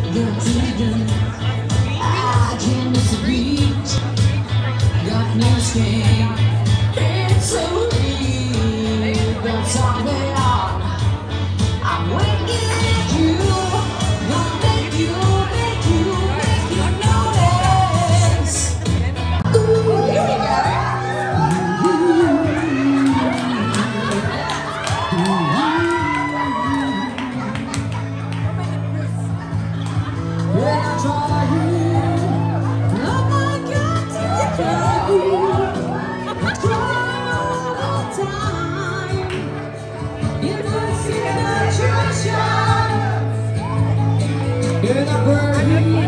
I can't miss a beat. Got no skin. It's so deep. That's all they are. I'm winking at you. Gonna make you notice. Ooh, here we go. When I try you, oh my God, to try you. I try all the time. You don't see the treasure. And I burn you.